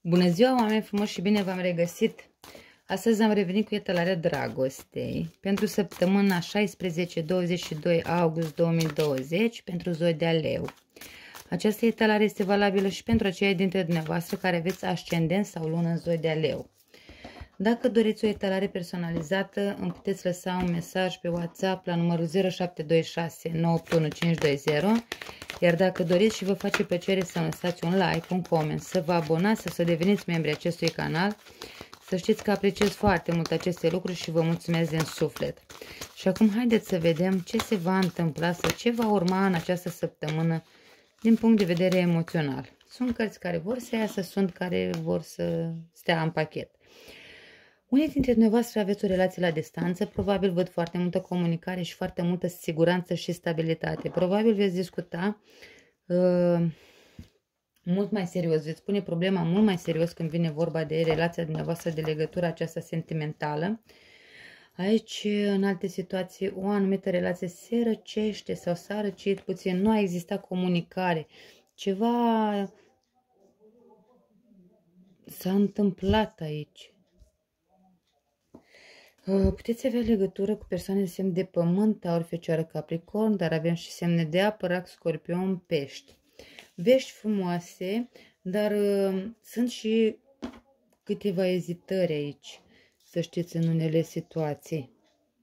Bună ziua, oameni frumoși, și bine v-am regăsit! Astăzi am revenit cu etalarea dragostei pentru săptămâna 16-22 august 2020 pentru Zodia Leu. Această etalare este valabilă și pentru aceia dintre dumneavoastră care aveți ascendent sau lună în Zodia Leu. Dacă doriți o etalare personalizată, îmi puteți lăsa un mesaj pe WhatsApp la numărul 0726 981520. Iar dacă doriți și vă face plăcere să lăsați un like, un comment, să vă abonați, să deveniți membri acestui canal, să știți că apreciez foarte mult aceste lucruri și vă mulțumesc din suflet. Și acum haideți să vedem ce se va întâmpla sau ce va urma în această săptămână din punct de vedere emoțional. Sunt cărți care vor să iasă, sunt care vor să stea în pachet. Unii dintre dumneavoastră aveți o relație la distanță, probabil văd foarte multă comunicare și foarte multă siguranță și stabilitate. Probabil veți discuta mult mai serios, veți pune problema mult mai serios când vine vorba de relația dumneavoastră, de legătura aceasta sentimentală. Aici, în alte situații, o anumită relație se răcește sau s-a răcit puțin, nu a existat comunicare, ceva s-a întâmplat aici. Puteți avea legătură cu persoane de semn de pământ, Taur, Fecioară, Capricorn, dar avem și semne de apă, Rac, Scorpion, Pești. Vești frumoase, dar sunt și câteva ezitări aici, să știți, în unele situații.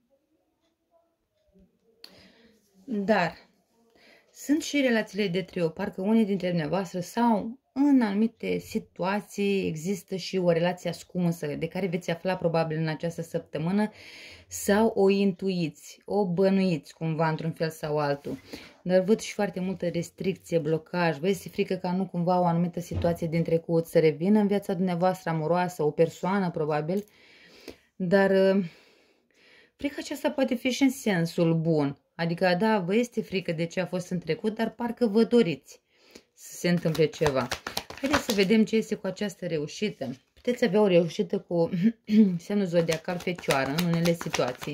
Dar sunt și relațiile de trio, parcă unii dintre dumneavoastră sau în anumite situații există și o relație ascunsă de care veți afla probabil în această săptămână sau o intuiți, o bănuiți cumva într-un fel sau altul. Dar văd și foarte multă restricție, blocaj, vă este frică ca nu cumva o anumită situație din trecut să revină în viața dumneavoastră amoroasă, o persoană probabil, dar frica aceasta poate fi și în sensul bun. Adică, da, vă este frică de ce a fost în trecut, dar parcă vă doriți să se întâmple ceva. Haideți să vedem ce este cu această reușită. Puteți avea o reușită cu semnul zodiacal Fecioară în unele situații.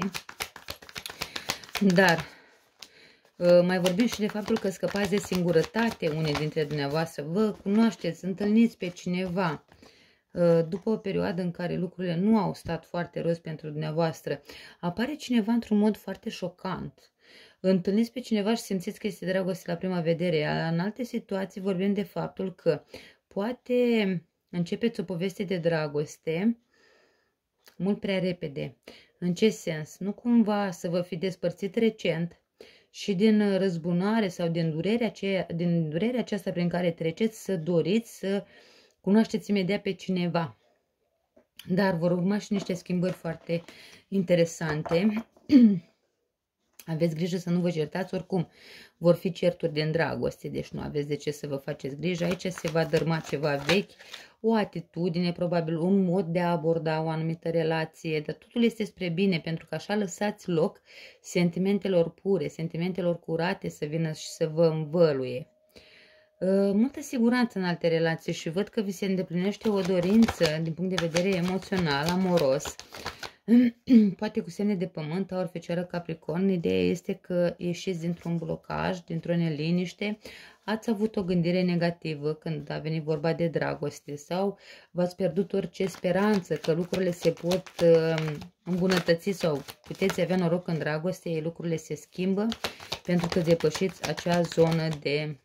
Dar mai vorbim și de faptul că scăpați de singurătate unii dintre dumneavoastră. Vă cunoașteți, întâlniți pe cineva. După o perioadă în care lucrurile nu au stat foarte roz pentru dumneavoastră, apare cineva într-un mod foarte șocant. Întâlniți pe cineva și simțiți că este dragoste la prima vedere. În alte situații vorbim de faptul că poate începeți o poveste de dragoste mult prea repede. În ce sens? Nu cumva să vă fi despărțit recent și din răzbunare sau din durerea aceasta prin care treceți să doriți să cunoașteți imediat pe cineva. Dar vor urma și niște schimbări foarte interesante. Aveți grijă să nu vă certați, oricum vor fi certuri de dragoste, deci nu aveți de ce să vă faceți grijă. Aici se va dărma ceva vechi, o atitudine, probabil un mod de a aborda o anumită relație, dar totul este spre bine, pentru că așa lăsați loc sentimentelor pure, sentimentelor curate să vină și să vă învăluie. Multă siguranță în alte relații și văd că vi se îndeplinește o dorință din punct de vedere emoțional, amoros. Poate cu semne de pământ, Taur, Fecioară, Capricorn. Ideea este că ieșiți dintr-un blocaj, dintr-o neliniște, ați avut o gândire negativă când a venit vorba de dragoste sau v-ați pierdut orice speranță că lucrurile se pot îmbunătăți sau puteți avea noroc în dragoste, lucrurile se schimbă pentru că depășiți acea zonă de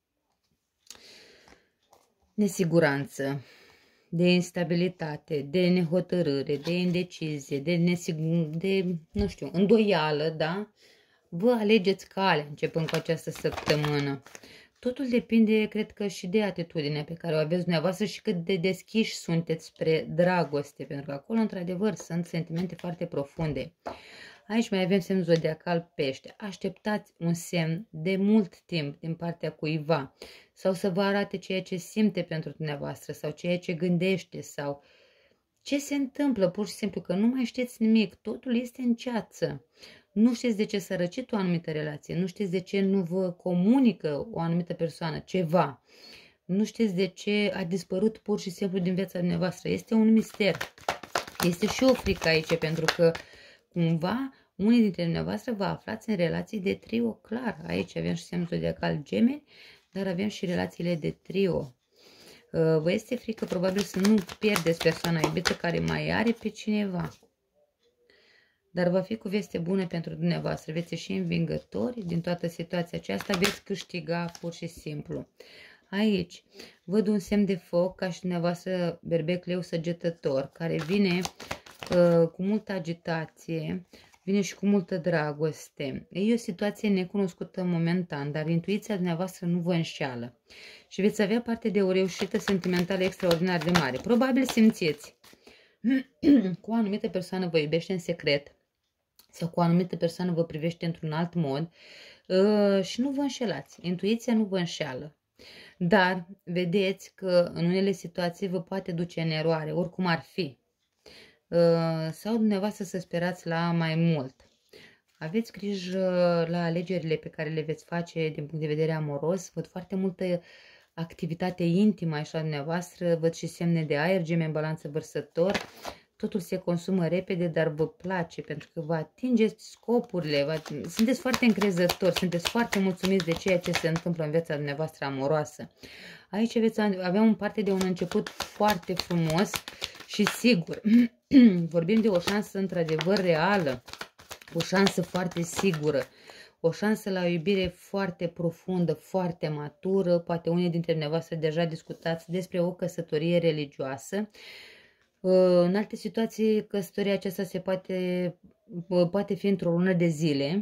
nesiguranță, de instabilitate, de nehotărâre, de indecizie, de nu știu, îndoială, da? Vă alegeți calea începând cu această săptămână. Totul depinde, cred că, și de atitudinea pe care o aveți dumneavoastră și cât de deschiși sunteți spre dragoste, pentru că acolo, într-adevăr, sunt sentimente foarte profunde. Aici mai avem semnul zodiacal Pește. Așteptați un semn de mult timp din partea cuiva sau să vă arate ceea ce simte pentru dumneavoastră sau ceea ce gândește sau ce se întâmplă, pur și simplu, că nu mai știți nimic, totul este în ceață. Nu știți de ce s-a răcit o anumită relație, nu știți de ce nu vă comunică o anumită persoană ceva, nu știți de ce a dispărut pur și simplu din viața dumneavoastră. Este un mister. Este și o frică aici, pentru că cumva unii dintre dumneavoastră vă aflați în relații de trio, clar. Aici avem și semnul zodiacal Gemeni, dar avem și relațiile de trio. Vă este frică probabil să nu pierdeți persoana iubită care mai are pe cineva. Dar va fi cu veste bună pentru dumneavoastră. Veți ieși învingători din toată situația aceasta, veți câștiga pur și simplu. Aici văd un semn de foc ca și dumneavoastră, berbec leu săgetător, care vine cu multă agitație, vine și cu multă dragoste. E o situație necunoscută momentan, dar intuiția dumneavoastră nu vă înșeală. Și veți avea parte de o reușită sentimentală extraordinar de mare. Probabil simțiți cu o anumită persoană vă iubește în secret sau cu o anumită persoană vă privește într-un alt mod și nu vă înșelați. Intuiția nu vă înșeală. Dar vedeți că în unele situații vă poate duce în eroare, oricum ar fi. Sau dumneavoastră să sperați la mai mult. Aveți grijă la alegerile pe care le veți face din punct de vedere amoros. Văd foarte multă activitate intimă așa dumneavoastră, văd și semne de aer, Gemeni în balanță vărsător. Totul se consumă repede, dar vă place pentru că vă atingeți scopurile, sunteți foarte încrezători, sunteți foarte mulțumiți de ceea ce se întâmplă în viața dumneavoastră amoroasă. Aici veți avea un parte de un început foarte frumos și sigur. Vorbim de o șansă într-adevăr reală, o șansă foarte sigură, o șansă la o iubire foarte profundă, foarte matură. Poate unii dintre dumneavoastră deja discutați despre o căsătorie religioasă. În alte situații, căsătoria aceasta se poate fi într-o lună de zile,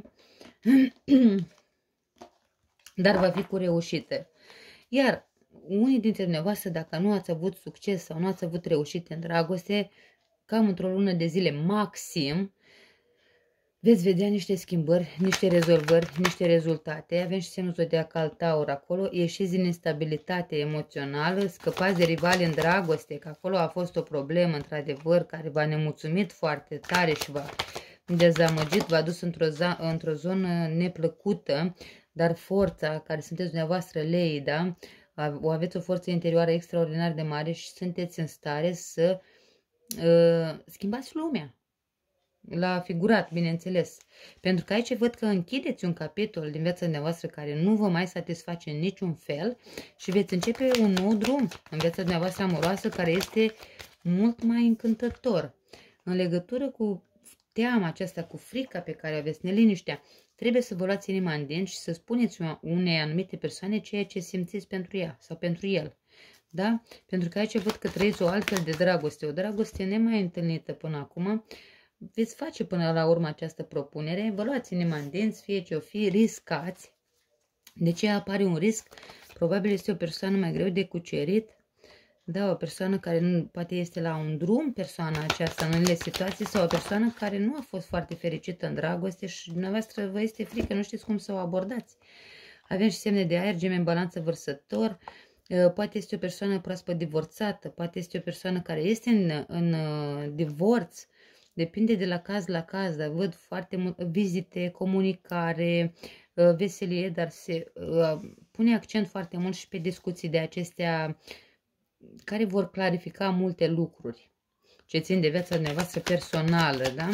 dar va fi cu reușită. Iar unii dintre dumneavoastră, dacă nu ați avut succes sau nu ați avut reușite în dragoste, cam într-o lună de zile maxim, veți vedea niște schimbări, niște rezolvări, niște rezultate. Avem și semnul zodiacal Taur acolo. Ieșiți din instabilitate emoțională, scăpați de rivali în dragoste, că acolo a fost o problemă, într-adevăr, care v-a nemulțumit foarte tare și v-a dezamăgit, v-a dus într-o zonă neplăcută, dar forța care sunteți dumneavoastră lei, da? Aveți o forță interioară extraordinar de mare și sunteți în stare să schimbați lumea. La figurat, bineînțeles. Pentru că aici văd că închideți un capitol din viața dumneavoastră care nu vă mai satisface în niciun fel și veți începe un nou drum în viața dumneavoastră amoroasă care este mult mai încântător. În legătură cu teama aceasta, cu frica pe care o aveți, neliniștea, trebuie să vă luați inima în dinți și să spuneți unei anumite persoane ceea ce simțiți pentru ea sau pentru el. Da? Pentru că aici văd că trăiți o altfel de dragoste, o dragoste nemai întâlnită până acum. Veți face până la urmă această propunere, vă luați inima în dinți, fie ce o fi, riscați. De ce apare un risc? Probabil este o persoană mai greu de cucerit, da, o persoană care nu, poate este la un drum, persoana aceasta în unele situații, sau o persoană care nu a fost foarte fericită în dragoste și dumneavoastră vă este frică, nu știți cum să o abordați. Avem și semne de aer, Gemeni în balanță vărsător. Poate este o persoană proaspăt divorțată, poate este o persoană care este în divorț. Depinde de la caz, dar văd foarte mult vizite, comunicare, veselie, dar se pune accent foarte mult și pe discuții de acestea care vor clarifica multe lucruri ce țin de viața dumneavoastră personală, da?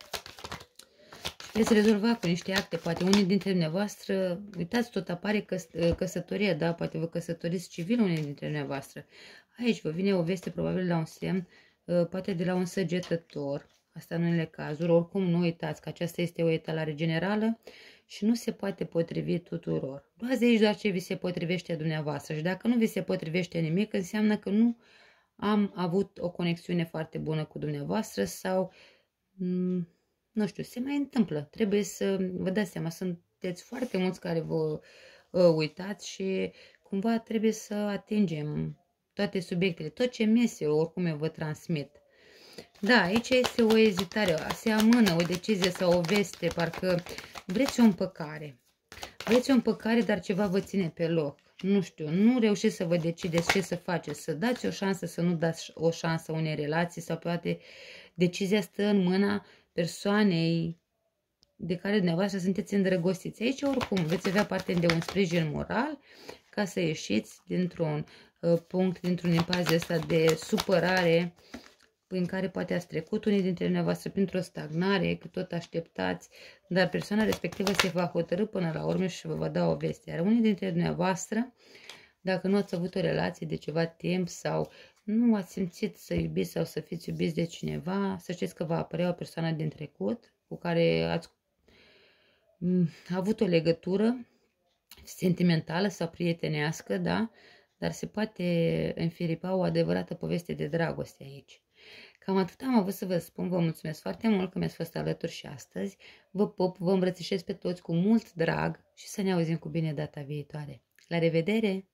Veți rezolva cu niște acte, poate unii dintre dumneavoastră, uitați, tot apare căsătoria, da? Poate vă căsătoriți civil unii dintre dumneavoastră. Aici vă vine o veste probabil la un semn, poate de la un săgetător. Asta în unele cazuri, oricum nu uitați că aceasta este o etalare generală și nu se poate potrivi tuturor. Luați aici doar ce vi se potrivește dumneavoastră și dacă nu vi se potrivește nimic, înseamnă că nu am avut o conexiune foarte bună cu dumneavoastră sau, nu știu, se mai întâmplă. Trebuie să vă dați seama, sunteți foarte mulți care vă uitați și cumva trebuie să atingem toate subiectele, tot ce mese oricum eu vă transmit. Da, aici este o ezitare, se amână o decizie sau o veste, parcă vreți o împăcare. Vreți o împăcare, dar ceva vă ține pe loc. Nu știu, nu reușiți să vă decideți ce să faceți, să dați o șansă, să nu dați o șansă unei relații sau poate decizia stă în mâna persoanei de care dumneavoastră sunteți îndrăgostiți. Aici oricum veți avea parte de un sprijin moral ca să ieșiți dintr-un punct, dintr-un impas ăsta de supărare în care poate ați trecut unii dintre dumneavoastră printr-o stagnare, că tot așteptați, dar persoana respectivă se va hotărâ până la urmă și vă va da o veste. Iar unii dintre dumneavoastră Dacă nu ați avut o relație de ceva timp sau nu ați simțit să iubiți sau să fiți iubiți de cineva, să știți că va apărea o persoană din trecut cu care ați avut o legătură sentimentală sau prietenească, da? Dar se poate înfiripa o adevărată poveste de dragoste aici. Cam atât am avut să vă spun. Vă mulțumesc foarte mult că mi-ați fost alături și astăzi. Vă pup, vă îmbrățișez pe toți cu mult drag și să ne auzim cu bine data viitoare. La revedere!